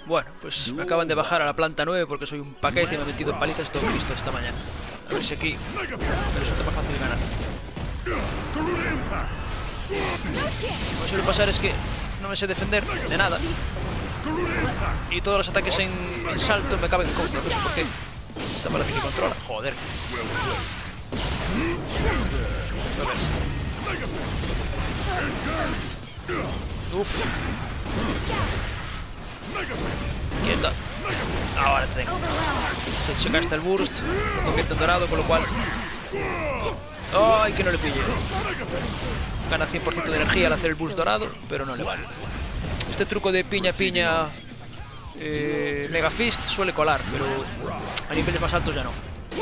Bueno, pues me acaban de bajar a la planta 9 porque soy un paquete y me he metido en palizas todo Cristo esta mañana. A ver si aquí me resulta más fácil ganar. Lo que suele pasar es que no me sé defender de nada. Y todos los ataques en salto me caben en contra. No sé por qué. Esta parece que controla. Joder. Uf. Quieta. Ahora te tengo. Se gasta el burst. Lo convierte en dorado, con lo cual... ¡Ay, que no le pille! Gana 100% de energía al hacer el burst dorado, pero no le vale. Este truco de piña piña Mega Fist suele colar, pero a niveles más altos ya no.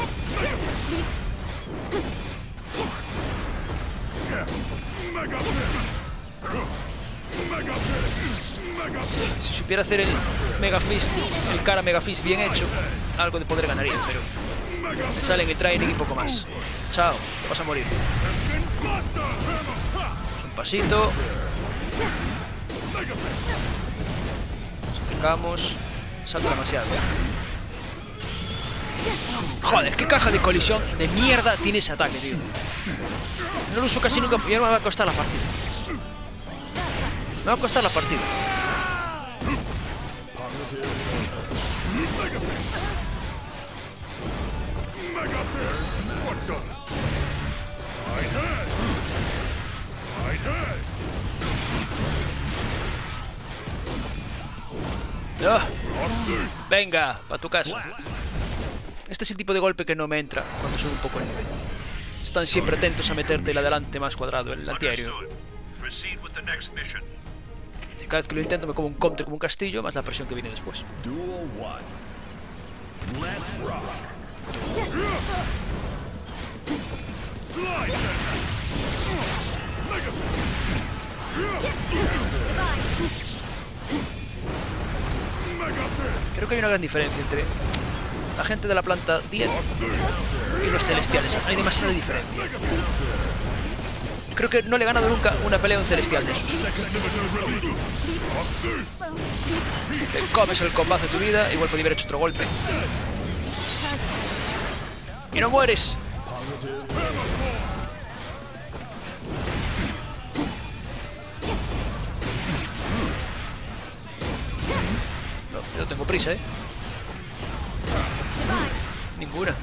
Si supiera hacer el Mega Fist, el cara Mega Fist bien hecho, algo de poder ganaría, pero me sale en el training y poco más. Chao, te vas a morir. Un pasito. Nos aplicamos. Salto demasiado. Joder, qué caja de colisión de mierda tiene ese ataque, tío. No lo uso casi nunca y ahora me va a costar la partida. Me va a costar la partida. ¡Oh! Venga, para tu casa. Este es el tipo de golpe que no me entra cuando sube un poco el nivel. Están siempre atentos a meterte el adelante más cuadrado, el antiaéreo. Y cada vez que lo intento me como un counter como un castillo, más la presión que viene después. Creo que hay una gran diferencia entre la gente de la planta 10 y los celestiales. Hay demasiada diferencia. Creo que no le he ganado nunca una pelea a un celestial de esos. Te comes el combate de tu vida, igual podría haber hecho otro golpe. ¡Y no mueres! No, yo tengo prisa, ¿eh? Ninguna.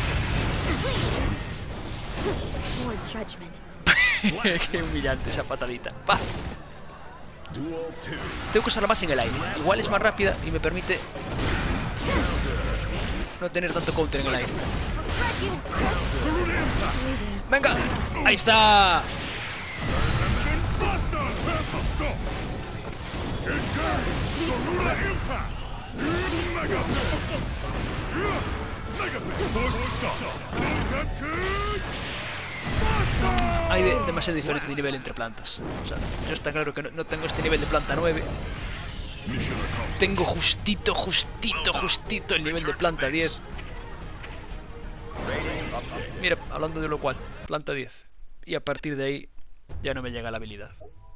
Qué humillante esa patadita. ¡Pah! Tengo que usarla más en el aire. Igual es más rápida y me permite no tener tanto counter en el aire. ¡Venga! ¡Ahí está! Hay demasiado diferente de nivel entre plantas. O sea, yo está claro que no tengo este nivel de planta 9. Tengo justito el nivel de planta 10. Mira, hablando de lo cual, planta 10. Y a partir de ahí ya no me llega la habilidad.